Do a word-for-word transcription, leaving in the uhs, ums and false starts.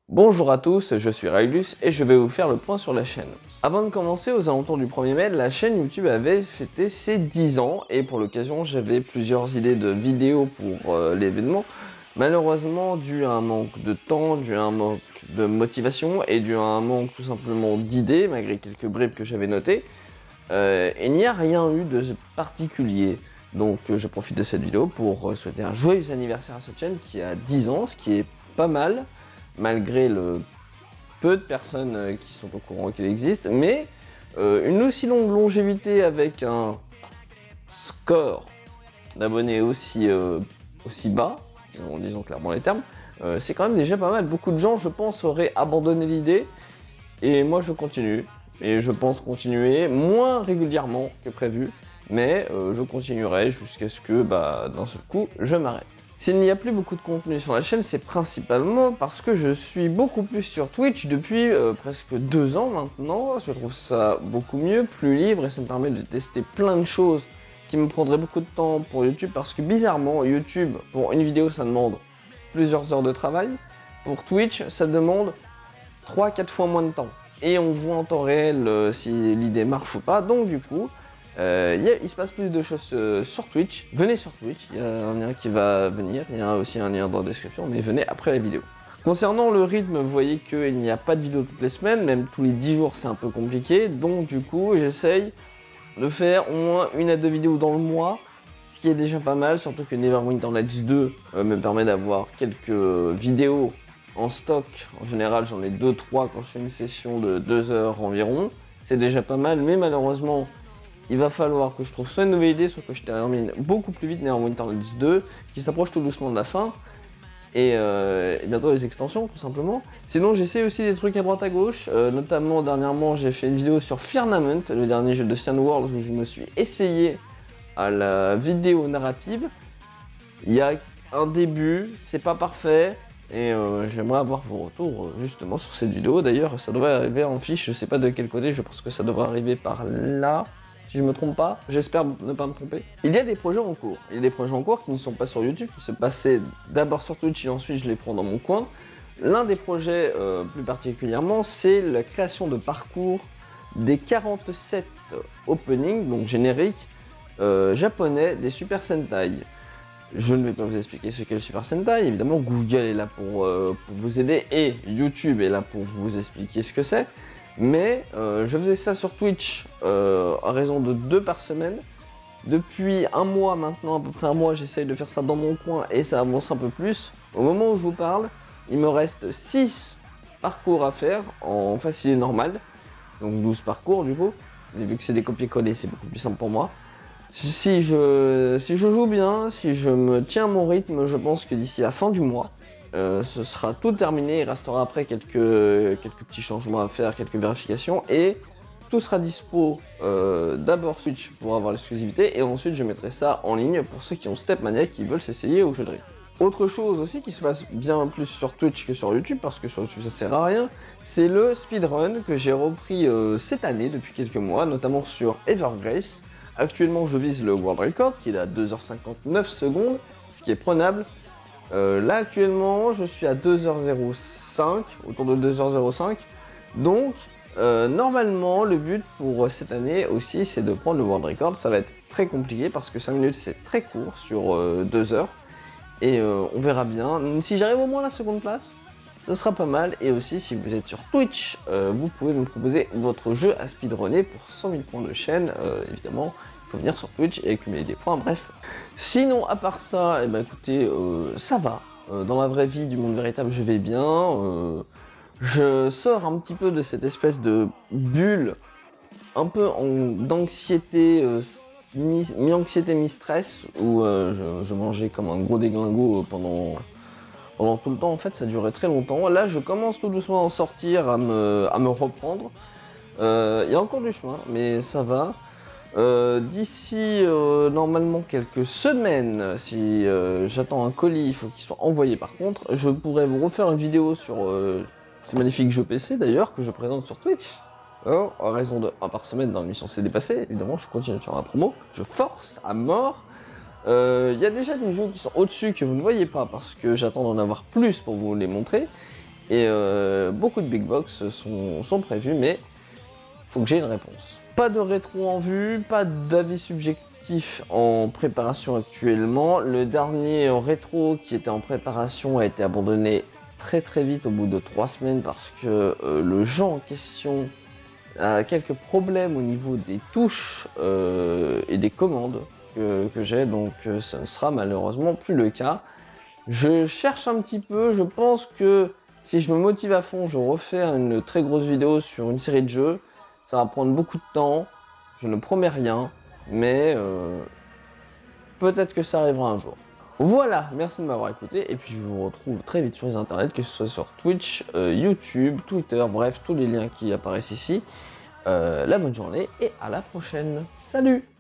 Bonjour à tous, je suis Railus et je vais vous faire le point sur la chaîne. Avant de commencer, aux alentours du premier mai, la chaîne YouTube avait fêté ses dix ans et pour l'occasion j'avais plusieurs idées de vidéos pour euh, l'événement. Malheureusement, dû à un manque de temps, dû à un manque de motivation et dû à un manque tout simplement d'idées, malgré quelques bribes que j'avais notées, euh, il n'y a rien eu de particulier. Donc euh, je profite de cette vidéo pour euh, souhaiter un joyeux anniversaire à cette chaîne qui a dix ans, ce qui est pas mal, malgré le peu de personnes euh, qui sont au courant qu'il existe, mais euh, une aussi longue longévité avec un score d'abonnés aussi, euh, aussi bas, disons, disons clairement les termes, euh, c'est quand même déjà pas mal. Beaucoup de gens, je pense, auraient abandonné l'idée, et moi je continue, et je pense continuer moins régulièrement que prévu, mais euh, je continuerai jusqu'à ce que, bah, d'un seul coup, je m'arrête. S'il n'y a plus beaucoup de contenu sur la chaîne, c'est principalement parce que je suis beaucoup plus sur Twitch depuis euh, presque deux ans maintenant. Je trouve ça beaucoup mieux, plus libre, et ça me permet de tester plein de choses qui me prendraient beaucoup de temps pour YouTube, parce que bizarrement, YouTube, pour une vidéo, ça demande plusieurs heures de travail. Pour Twitch, ça demande trois à quatre fois moins de temps. Et on voit en temps réel euh, si l'idée marche ou pas, donc du coup, Euh, y a, il se passe plus de choses euh, sur Twitch. Venez sur Twitch, il y a un lien qui va venir, il y a aussi un lien dans la description, mais venez après la vidéo. Concernant le rythme, vous voyez qu'il n'y a pas de vidéo toutes les semaines, même tous les dix jours c'est un peu compliqué, donc du coup j'essaye de faire au moins une à deux vidéos dans le mois, ce qui est déjà pas mal, surtout que Neverwinter Nights deux euh, me permet d'avoir quelques vidéos en stock. En général j'en ai deux trois quand je fais une session de deux heures environ, c'est déjà pas mal, mais malheureusement il va falloir que je trouve soit une nouvelle idée, soit que je termine beaucoup plus vite Neverwinter Nights deux, qui s'approche tout doucement de la fin, et, euh, et bientôt les extensions, tout simplement. Sinon, j'essaie aussi des trucs à droite à gauche, euh, notamment, dernièrement, j'ai fait une vidéo sur Firmament, le dernier jeu de Cyan World, où je me suis essayé à la vidéo narrative. Il y a un début, c'est pas parfait, et euh, j'aimerais avoir vos retours, euh, justement, sur cette vidéo. D'ailleurs, ça devrait arriver en fiche, je sais pas de quel côté, je pense que ça devrait arriver par là. Si je me trompe pas, j'espère ne pas me tromper. Il y a des projets en cours. Il y a des projets en cours qui ne sont pas sur YouTube, qui se passaient d'abord sur Twitch et ensuite je les prends dans mon coin. L'un des projets euh, plus particulièrement, c'est la création de parcours des quarante-sept openings, donc génériques, euh, japonais des Super Sentai. Je ne vais pas vous expliquer ce qu'est le Super Sentai, évidemment Google est là pour, euh, pour vous aider et YouTube est là pour vous expliquer ce que c'est. Mais euh, je faisais ça sur Twitch euh, à raison de deux par semaine. Depuis un mois maintenant, à peu près un mois, j'essaye de faire ça dans mon coin et ça avance un peu plus. Au moment où je vous parle, il me reste six parcours à faire en facile et normal. Donc douze parcours du coup. Mais vu que c'est des copier-coller, c'est beaucoup plus simple pour moi. Si je, si je joue bien, si je me tiens à mon rythme, je pense que d'ici la fin du mois, Euh, ce sera tout terminé, il restera après quelques, quelques petits changements à faire, quelques vérifications, et tout sera dispo euh, d'abord Switch pour avoir l'exclusivité, et ensuite je mettrai ça en ligne pour ceux qui ont Stepmania qui veulent s'essayer au jeu de rythme. Autre chose aussi qui se passe bien plus sur Twitch que sur YouTube, parce que sur YouTube ça sert à rien, c'est le speedrun que j'ai repris euh, cette année depuis quelques mois, notamment sur Evergrace. Actuellement je vise le World Record qui est à deux heures cinquante-neuf secondes, ce qui est prenable. Euh, là actuellement je suis à deux heures zéro cinq, autour de deux heures zéro cinq, donc euh, normalement le but pour cette année aussi c'est de prendre le World Record. Ça va être très compliqué parce que cinq minutes c'est très court sur euh, deux heures, et euh, on verra bien. Si j'arrive au moins à la seconde place, ce sera pas mal, et aussi si vous êtes sur Twitch, euh, vous pouvez me proposer votre jeu à speedrunner pour cent mille points de chaîne, euh, évidemment. Il faut venir sur Twitch et accumuler des points, bref. Sinon, à part ça, eh ben, écoutez, euh, ça va. Euh, dans la vraie vie du monde véritable, je vais bien. Euh, je sors un petit peu de cette espèce de bulle, un peu d'anxiété, euh, mi-anxiété, mi-stress, où euh, je, je mangeais comme un gros déglingo pendant, pendant tout le temps. En fait, ça durait très longtemps. Là, je commence tout doucement à en sortir, à me, à me reprendre. Euh, il y a encore du chemin, mais ça va. Euh, D'ici euh, normalement quelques semaines, si euh, j'attends un colis, il faut qu'il soit envoyé par contre, je pourrais vous refaire une vidéo sur euh, ce magnifique jeu P C d'ailleurs que je présente sur Twitch. Alors, à raison de un par semaine dans l'émission C'est dépassé, évidemment je continue de faire ma promo, je force à mort. Il euh, y a déjà des jeux qui sont au-dessus que vous ne voyez pas parce que j'attends d'en avoir plus pour vous les montrer. Et euh, beaucoup de big box sont, sont prévus, mais faut que j'ai une réponse. Pas de rétro en vue, pas d'avis subjectif en préparation actuellement. Le dernier rétro qui était en préparation a été abandonné très très vite au bout de trois semaines parce que euh, le jeu en question a quelques problèmes au niveau des touches euh, et des commandes que, que j'ai, donc euh, ça ne sera malheureusement plus le cas. Je cherche un petit peu, je pense que si je me motive à fond, je refais une très grosse vidéo sur une série de jeux. Ça va prendre beaucoup de temps, je ne promets rien, mais euh, peut-être que ça arrivera un jour. Voilà, merci de m'avoir écouté, et puis je vous retrouve très vite sur les internets, que ce soit sur Twitch, euh, YouTube, Twitter, bref, tous les liens qui apparaissent ici. Euh, la bonne journée, et à la prochaine. Salut!